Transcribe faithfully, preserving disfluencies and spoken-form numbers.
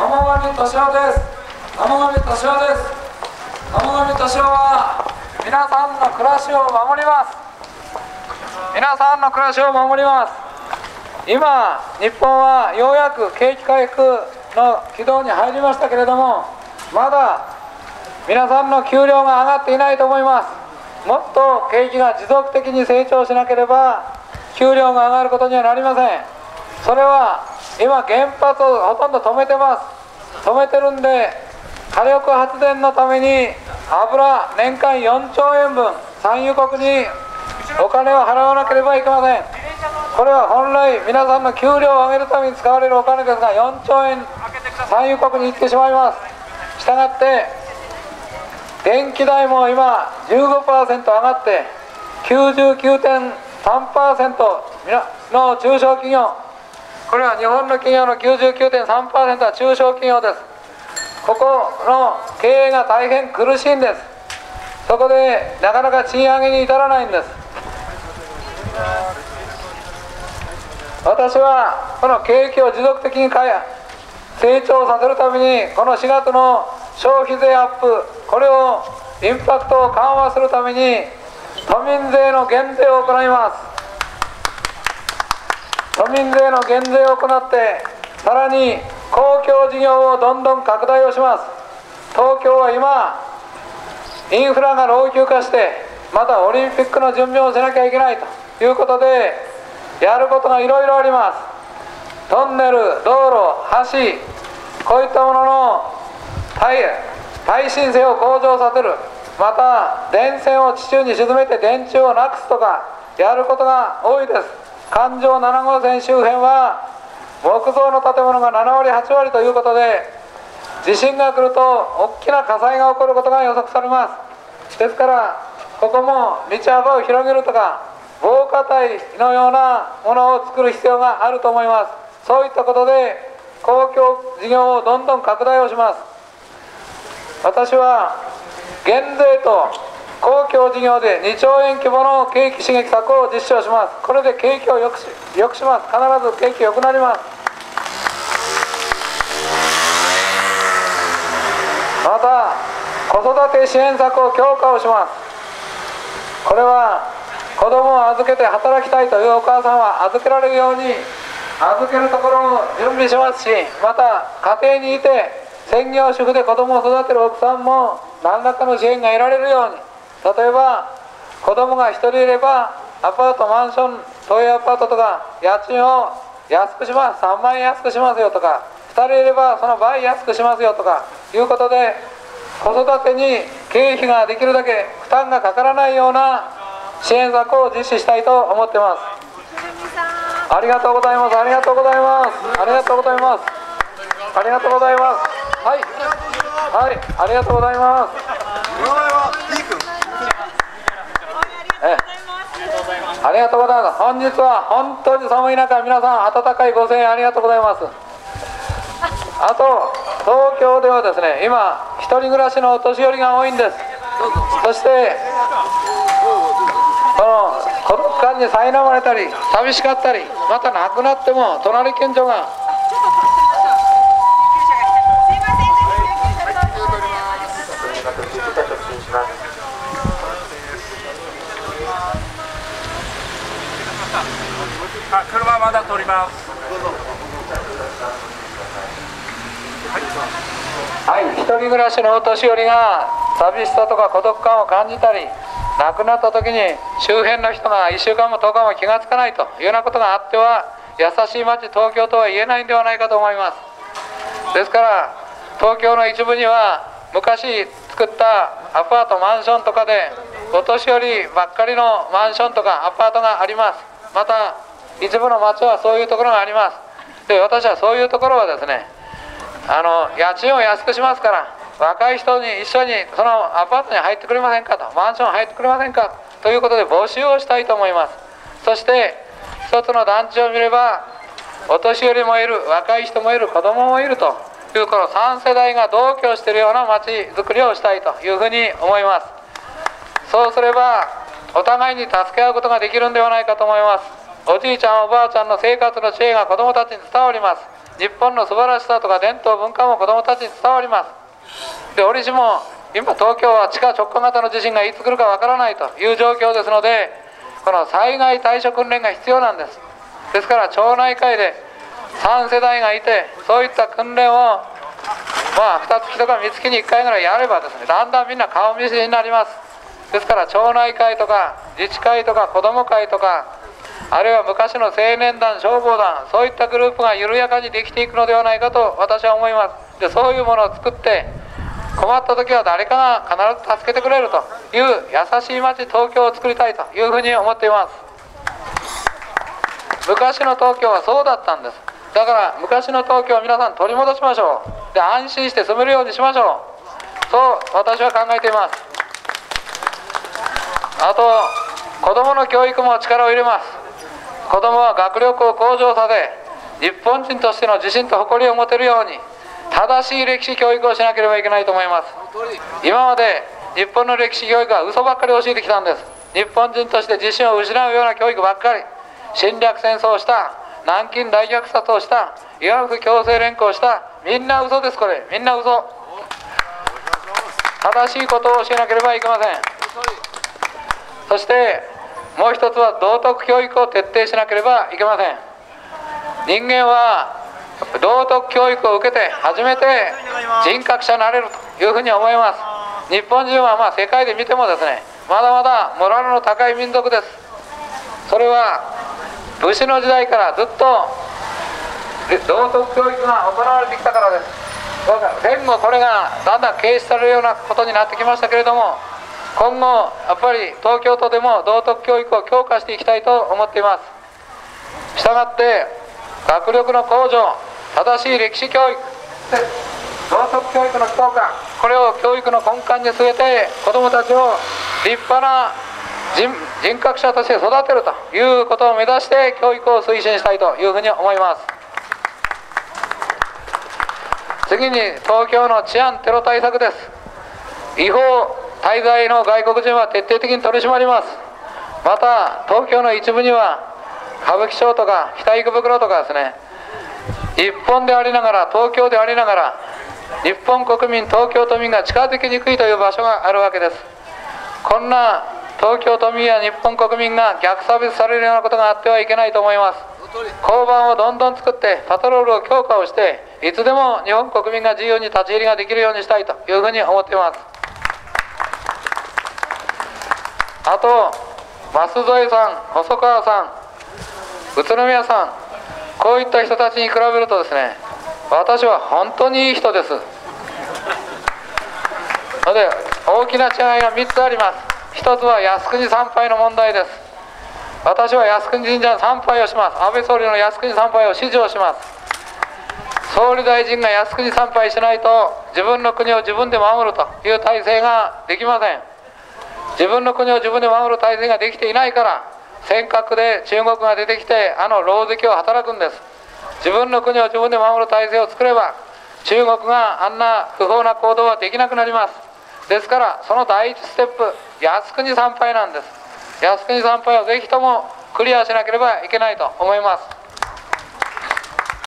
天神敏夫です。天神敏夫です。天神敏夫は皆さんの暮らしを守ります。皆さんの暮らしを守ります。今、日本はようやく景気回復の軌道に入りましたけれども、まだ皆さんの給料が上がっていないと思います。もっと景気が持続的に成長しなければ給料が上がることにはなりません。それは今原発をほとんど止めてます。止めてるんで火力発電のために油年間よんちょうえんぶん産油国にお金を払わなければいけません。これは本来皆さんの給料を上げるために使われるお金ですが、よんちょうえん産油国に行ってしまいます。したがって電気代も今 じゅうごパーセント 上がって きゅうじゅうきゅうてんさんパーセント の中小企業、これは日本の企業の きゅうじゅうきゅうてんさんパーセント は中小企業です。ここの経営が大変苦しいんです。そこでなかなか賃上げに至らないんです。私はこの景気を持続的に成長させるためにこのしがつの消費税アップ、これをインパクトを緩和するために都民税の減税を行います。都民税の減税を行って、さらに公共事業をどんどん拡大をします。東京は今インフラが老朽化して、またオリンピックの準備をしなきゃいけないということでやることがいろいろあります。トンネル、道路、橋、こういったものの耐耐震性を向上させる、また電線を地中に沈めて電柱をなくすとかやることが多いです。環状ななごうせん周辺は木造の建物がななわりはちわりということで、地震が来ると大きな火災が起こることが予測されます。ですからここも道幅を広げるとか防火帯のようなものを作る必要があると思います。そういったことで公共事業をどんどん拡大をします。私は減税と公共事業でにちょうえん規模の景気刺激策を実施をします。これで景気を良くし、良くします。必ず景気良くなります。また子育て支援策を強化をします。これは子供を預けて働きたいというお母さんは預けられるように預けるところを準備しますし、また家庭にいて専業主婦で子供を育てる奥さんも何らかの支援が得られるように、例えば子供がひとりいればアパート、マンション、都営アパートとか家賃を安くします、さんまんえん安くしますよとか、ふたりいればその倍安くしますよとかいうことで、子育てに経費ができるだけ負担がかからないような支援策を実施したいと思っています。ありがとうございます。ありがとうございます。ありがとうございます。ありがとうございます。はい、はい、ありがとうございます。えありがとうございます。本日は本当に寒い中、皆さん温かいご声援ありがとうございます。あと東京ではですね、今一人暮らしのお年寄りが多いんです。そしてこの孤独感に苛まれたり寂しかったり、また亡くなっても隣近所があ、車まだ通ります。 はい、一人暮らしのお年寄りが寂しさとか孤独感を感じたり、亡くなった時に周辺の人がいっしゅうかんもとおかも気がつかないというようなことがあっては、優しい町東京とは言えないんではないかと思います。ですから東京の一部には昔作ったアパート、マンションとかでお年寄りばっかりのマンションとかアパートがあります。また一部の町はそういうところがあります。で、私はそういうところはですね、あの家賃を安くしますから、若い人に一緒にそのアパートに入ってくれませんかと、マンション入ってくれませんかということで募集をしたいと思います。そして一つの団地を見ればお年寄りもいる、若い人もいる、子供もいるというこのさんせだいが同居しているような町づくりをしたいというふうに思います。そうすればお互いに助け合うことができるんではないかと思います。おじいちゃんおばあちゃんの生活の知恵が子どもたちに伝わります。 日本の素晴らしさとか伝統文化も子どもたちに伝わります。で折しも今東京は地下直下型の地震がいつ来るかわからないという状況ですので、この災害対処訓練が必要なんです。ですから町内会でさん世代がいて、そういった訓練をまあにかげつとかみっかにいっかいぐらいやればですね、だんだんみんな顔見知りになります。ですから町内会とか自治会とか子ども会とか、あるいは昔の青年団消防団、そういったグループが緩やかにできていくのではないかと私は思います。でそういうものを作って、困った時は誰かが必ず助けてくれるという優しい町東京を作りたいというふうに思っています。昔の東京はそうだったんです。だから昔の東京を皆さん取り戻しましょう。で安心して住めるようにしましょう。そう私は考えています。あと子どもの教育も力を入れます。子どもは学力を向上させ、日本人としての自信と誇りを持てるように正しい歴史教育をしなければいけないと思います。今まで日本の歴史教育は嘘ばっかり教えてきたんです。日本人として自信を失うような教育ばっかり、侵略戦争をした、南京大虐殺をした、慰安婦強制連行をした、みんな嘘です。これみんな嘘。正しいことを教えなければいけません。そしてもう一つは道徳教育を徹底しなければいけません。人間は道徳教育を受けて初めて人格者になれるというふうに思います。日本人はまあ世界で見てもですね、まだまだモラルの高い民族です。それは武士の時代からずっと道徳教育が行われてきたからです。戦後これがだんだん軽視されるようなことになってきましたけれども、今後やっぱり東京都でも道徳教育を強化していきたいと思っています。したがって学力の向上、正しい歴史教育、道徳教育の強化、これを教育の根幹に据えて子どもたちを立派な 人, 人格者として育てるということを目指して教育を推進したいというふうに思います。次に東京の治安テロ対策です。違法滞在の外国人は徹底的に取り締まります。また東京の一部には歌舞伎町とか北池袋とかですね、日本でありながら東京でありながら日本国民東京都民が近づきにくいという場所があるわけです。こんな東京都民や日本国民が逆差別されるようなことがあってはいけないと思います。交番をどんどん作ってパトロールを強化をして、いつでも日本国民が自由に立ち入りができるようにしたいというふうに思っています。あと舛添さん、細川さん、宇都宮さん、こういった人たちに比べるとですね、私は本当にいい人です。ので大きな違いがみっつあります。ひとつは靖国参拝の問題です。私は靖国神社の参拝をします。安倍総理の靖国参拝を支持をします。総理大臣が靖国参拝しないと自分の国を自分で守るという体制ができません。自分の国を自分で守る体制ができていないから、尖閣で中国が出てきてあの狼藉を働くんです。自分の国を自分で守る体制を作れば、中国があんな不法な行動はできなくなります。ですからその第一ステップ、靖国参拝なんです。靖国参拝をぜひともクリアしなければいけないと思います。